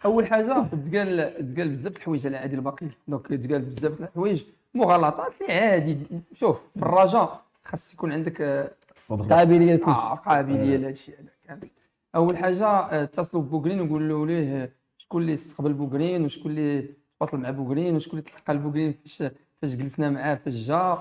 اول حاجه تقال بزاف د الحوايج على عادل الباقيلي. دونك تقال بزاف د الحوايج مغالطات اللي عادي. شوف في الرجاء خاص يكون عندك قابليه لهذا الشيء هذا كامل. اول حاجه اتصلوا ببوغرين وقولوا ليه شكون اللي استقبل بوغرين وشكون اللي تواصل مع بوغرين وشكون اللي تلقى بوغرين فاش جلسنا معاه فاش جا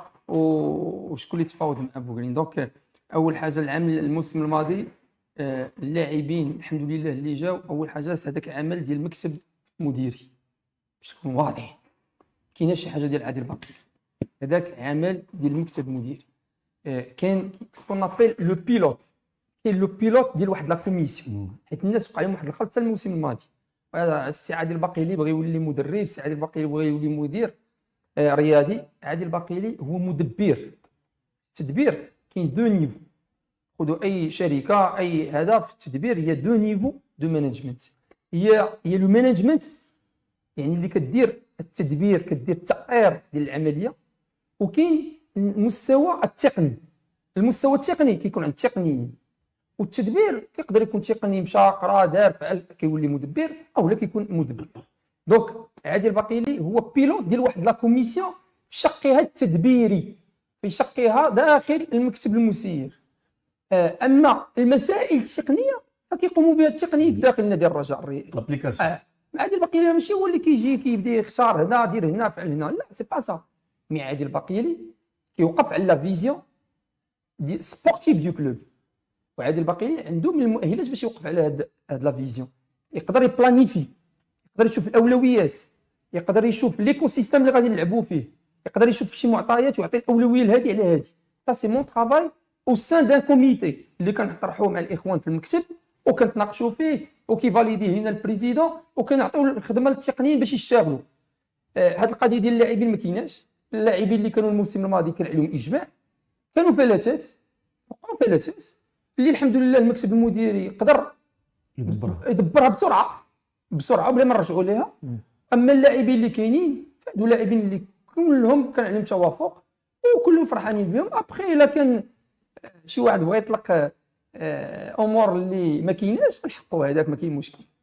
وشكون اللي تفاوض مع بوغرين. دونك اول حاجه العام الموسم الماضي اللاعبين الحمد لله اللي جاوا اول حاجه هذاك عمل ديال مكتب مديري باش نكون واضحين. كاينه شي حاجه ديال عادل الباقيلي هذاك عمل ديال المكتب المديري. كاين سكون ابيل لو بيلوت. كاين لو بيلوت ديال واحد لا كوميسيون حيت الناس وقع لهم واحد الخلط حتى الموسم الماضي. السي عادل الباقيلي بغى يولي مدرب، السي عادل الباقيلي بغى يولي مدير رياضي. عادل الباقيلي هو مدبر. التدبير كاين دو نيفو. خذوا اي شركه اي هدف التدبير هي دو نيفو دو مانجمنت. هي لو مانجمنت يعني اللي كدير التدبير كدير التأطير ديال العمليه. وكاين المستوى التقني. المستوى التقني كيكون عند التقنيين والتدبير كيقدر يكون تقني مشى قرا دار فعل كيولي مدبر او لا كيكون مدبر. دونك عادل الباقيلي هو بيلوت ديال واحد لا كوميسيون في شقها التدبيري في شقها داخل المكتب المسير. اما المسائل التقنيه فكيقوموا بها التقنيين في داخل نادي الرجاء الرياضي. لابليكاسيون عادل الباقيلي ماشي هو اللي كيجي كيبدا يختار هنا دير هنا فعل هنا، لا سي با سا. مي عادل الباقيلي كيوقف على لا فيزيون دي سبورتيف دو كلوب. وعادل الباقيلي عنده من المؤهلات باش يوقف على هاد لا فيزيون. يقدر يبلانيفي، يقدر يشوف الاولويات، يقدر يشوف ليكو سيستيم اللي غادي نلعبوا فيه، يقدر يشوف شي معطيات ويعطي الاولويه لهادي على هادي. سا سي مون طرافاي او سان دان كوميتي اللي كنطرحوه مع الاخوان في المكتب وكنتناقشوا فيه وكيفاليديه هنا البريزيدون وكنعطيو الخدمه للتقنيين باش يشتغلوا. هاد القضيه ديال اللاعبين ما كايناش. اللاعبين اللي كانوا الموسم الماضي كان عليهم اجماع كانوا فلاتات وقعوا فلاتات اللي الحمد لله المكتب المديري قدر يدبرها بسرعه بلا ما نرجعوا ليها. اما اللاعبين اللي كاينين هادو لاعبين اللي كلهم كان عليهم توافق وكلهم فرحانين بهم. ابخي الا كان شي واحد بغى يطلق امور اللي ما كايناش من حقه هذاك ما كاين مشكل.